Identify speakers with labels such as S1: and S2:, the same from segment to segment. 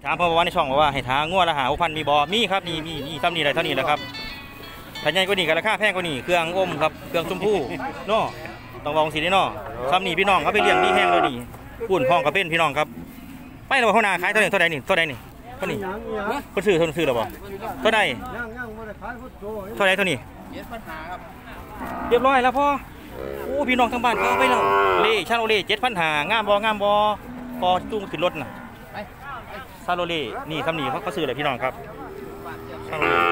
S1: ถามพ่อว่าในช่องว่าให้ทางงัวละหา6,000มีบ่มีครับมีซ้ำนี่เลยเท่านี้แหละครับถ้าใหญ่กว่านี้ก็ราคาแพงกว่านี้เครื่องอมครับเครื่องชมพู่เนาะต้องลองสิได้เนาะซ้ำนี่พี่น้องเขาไปเลี้ยงดีแห้งเลยนี่ปุ่นพองกับเป็นพี่น้องครับไปแล้วเขานาขายเท่าไหร่เท่านี้เท่านี้คนซื้อหรอบ่เท่าไหร่เท่าไหร่เท่านี้เรียบร้อยแล้วพ่อโอ้พี่น้องทั้งบ้านเขาไปแล้วเล่ชาโลเล่7,500งามบ่พอจุ้งขึ้นรถน่ะชาโลเล่นี่ซ้ำนี่เขาซื้อเลยพี่น้องครับชาโลเล่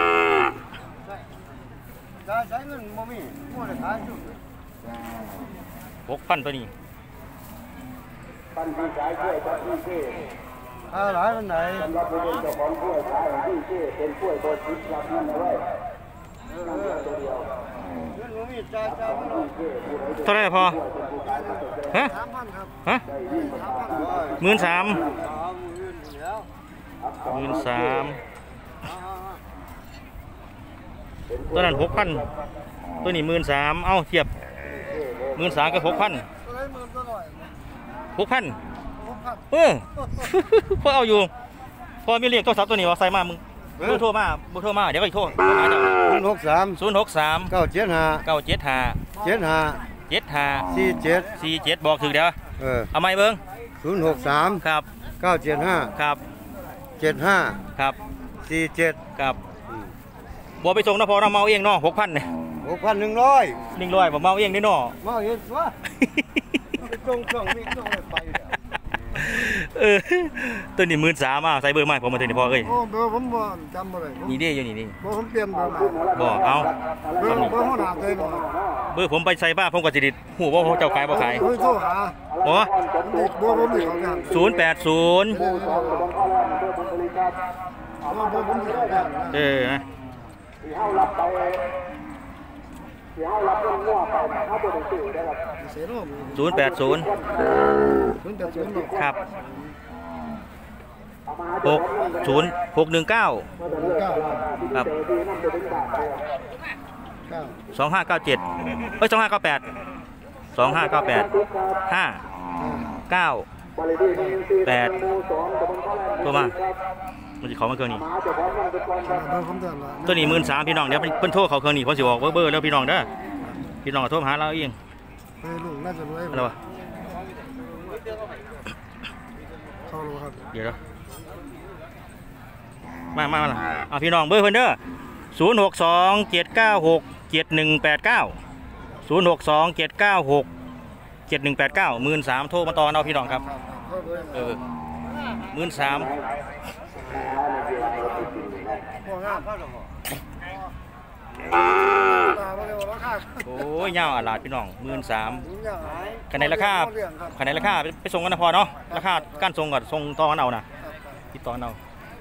S2: ใช้เงินบ่มีบ่ได้ขายอยู่
S1: 6,000ตัวนี้
S2: ปันที่ขายกล้วยกับที่เก้หลายมันไหนสำหรับผู้เป็นเจ้าของกล้วยขายที่เก้เป็นกล้วยตัวชิดรับเงินเอาไว้ตัวเดียวเงินบ่มีจ่าย
S1: เท่าไหร่พอฮะ13,000ตัวนั้น6,000ตัวนี้13,000เอ้าเทียบ13,000กับ6,000พอเอาอยู่พอมีเรียกโทรศัพท์ตัวนี้ว่าใส่มามึงโทรมาเดี๋ยวก็โทรมาจ้ะ063 975 บอกถึงเดี๋ยวเอาไม้เบิ้ง
S2: 063
S1: ครับ
S2: 975
S1: ครับ
S2: 75
S1: ครับ
S2: 47
S1: ครับบอกไปส่งนะพอเราเมาเองเนาะ6,000เนี่ย
S2: 6,100
S1: บอกเมาเองได้เนาะ
S2: เมาเองวะไปส่งเครื่องมีส่งไป
S1: ตัวนี้13,000ใส่เบอร์ใหม่ผมมาถึงนี่พอเอ้ย
S2: โอ้เบอร์ผมบ่จำบ่ได้
S1: นี่เด้อยู่นี่
S2: เบอร์ผมเปลี่ยนเบอร์
S1: บอกเอา
S2: เบอร์หัวหน้าเลยบ่
S1: เบอร์ผมไปใส่บ้านผมก็สิดิหูว่าเจ้าขายบ่ขาย
S2: โทรหา
S1: บ่
S2: เบอร์ผมนี่เขากัน
S1: 080นะ080ครับ619ครับ25972598 ตัวมามันจะเขามาเครื่องนี้ตัวนี้13,000พี่น้องเดี๋ยวเพิ่นโทรเขาเครื่องนี้เพราะสิออกเบอร์แล้วพี่น้องเด้อพี่น้องโทรหาเราเอง
S2: ลูกน่าจะรวย
S1: อะไรวะ
S2: เข้ารู้ครับ
S1: เดี๋ยวมาล่ะเอาพี่น้องเบอร์เพิ่นเด้อ062-796-7189 13,000โทรมาต่อเอาพี่น้องครับ13,000โอ้ยยาวอาลาดพี่น้อง13,000คะแนนราคาไปส่งกันนะพอเนาะราคาการส่งก่อนส่งต่อกันเอานะติดต่อเอา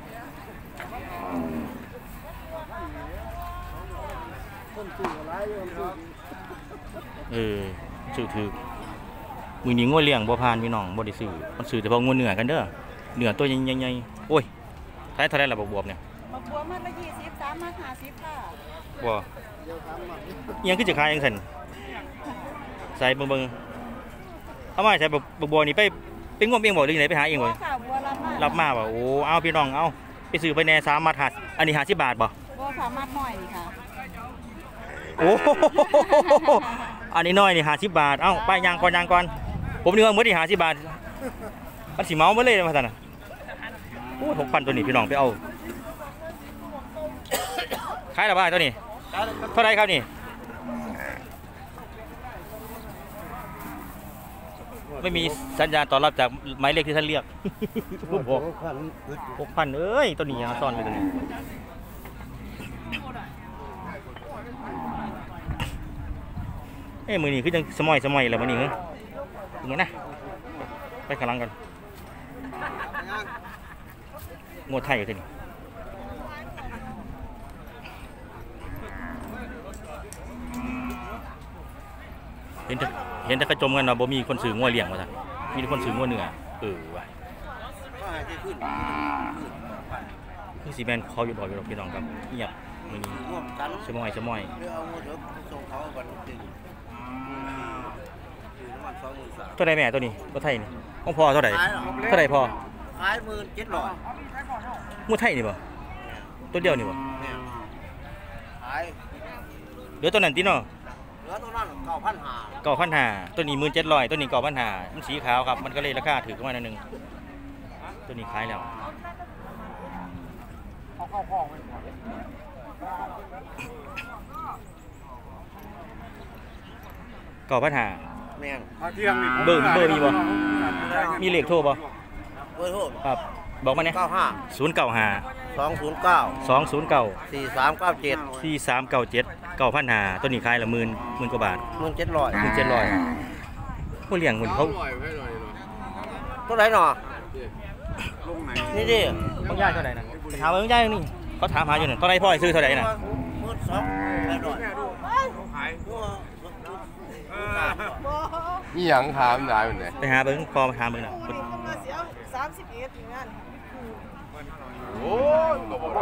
S1: สื่อถือมือนี้งัวเลี้ยงบ่พานพี่น้องบ่ได้ซื้อมันซื้อแต่พองัวเหนือกันเด้อเหนือตัวใหญ่ๆโอ้ยท้ายเท่าไรล่ะบวบเนี่ย
S3: บวบมันละ20 3มา50ค่ะ
S1: บ่ยังคือจะขายยังสั่นใส่เบิ่งเอามาใส่บัวนี่ไปงมเองบ่หรือไหนไปหาเองบ่รับมาบ่โอ้เอาพี่น้องเอาไปซื้อไปแน่3 มัดอันนี้50 บาทบ่
S3: บ่3 มัดหน่อยนี่ค่ะ
S1: โอ้อันนี้น้อยนี่50 บาทเอ้าไปยางก่อนผมนึกว่ามื้อนี้50 บาทมันสิเมาหมดเลยว่าซั่นน่ะโอ้6,000ตัวนี้พี่น้องไปเอาขายแล้วบ่ตัวนี้เท่าไรครับนี่ไม่มีสัญญาณตอบรับจากหมายเลขที่ท่านเรียก6,000เอ้ยตัวนี้ยังซ่อนอยู่ตัวนี้มือนี้คือจังสมัยแล้วมือนี้เหรอถึงนะไปข้างหลังกันงวดไทยอยู่ที่นี่เห็นแต่กระจมกันนะบ่มีคนซื้องัวเลี้ยงมาท่านมีคนซื้องัวเนื้อว่ะคือสีแมนเขาอยู่บ่อยอยู่พี่น้องครับเงียบมือนี้สมอยตัวใดแม่ตัวนี้ตัวไทยนี่ของพ่อเท่าไหร่พอ
S2: าย17,000
S1: งูไทยนี่บ่ตัวเดียวนี่บ่
S2: ขาย
S1: เดี๋ยวตัวนั้นติเนาะ
S2: เหลือตัวนั้น9,500
S1: 9,500ตัวนี้17,000ตัวนี้9,500มันสีขาวครับมันก็เลยราคาถูกขึ้นมาหน่อยนึงตัวนี้ขายแล้ว9,500
S2: แม่น
S1: เบอร์มีบ่มีเลขโทรบ่
S2: เบอร์โทร
S1: ครับบอกมาเนี่ย
S2: 95
S1: 095
S2: 209
S1: 209
S2: 4397
S1: 4397 9,500ตัวนี้ขายละ10,000กว่าบาท
S2: 17,000
S1: 17,000ผู้เลี้ยงคนเขา
S2: ตัวไหนหนอนี่ดิ
S1: บางย่ายเท่าไหร่นะไปถามบางย่ายนี่เขาถามหาอยู่เนี่ยเท่าไหร่พ่อให้ซื้อเท่าไหร่นะ
S4: นี่ยังถามได้เป็นไง
S1: ไปหาเบิ้งพอมาถามเบิ้งนะ
S3: เสียว31อย่างนั้น
S4: โอ้ยตัวบ่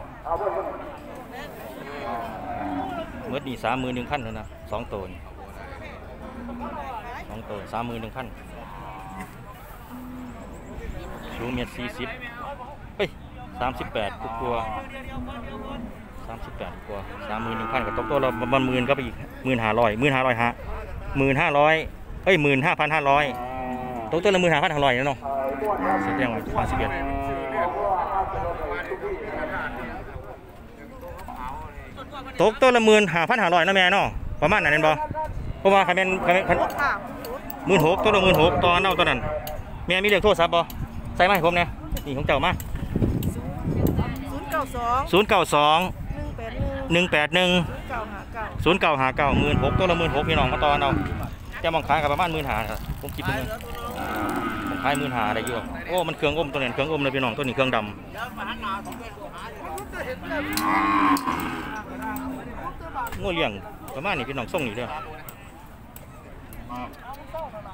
S1: เมื่อนี่31,000แล้วนะ2ตัวนี่2ตัว31,000สูง1.40 เฮ้ย38กว่า38กว่า31,000กับตกตัวเราประมาณ10,000ก็ไปอีก1,500 เฮ้ย15,500ตกตัวละ15,500แล้วเนาะแสดงว่า51ตกตัวละ15,500นะแม่เนาะประมาณนั้นเห็นบ่เพราะว่าคันเป็น16,000ตัวละ16,000ตอนเอาตัวนั้นแม่มีเลขโทรศัพท์บ่ใส่มาให้ผมเนี่ยนี่ของเจ้ามา092 181 0959 ตัวละ16,000พี่น้องมาตอนเอาจะมองขายกับประมาณ15,000ครับผมคิดเป็นผมขาย15,000ได้อยู่โอ้มันเครื่องอมตัวนี้เครื่องอมเลยพี่น้องตัวนี้เครื่องดำงูเลี้ยงประมาณนี้พี่น้องส่งนี่เด้อ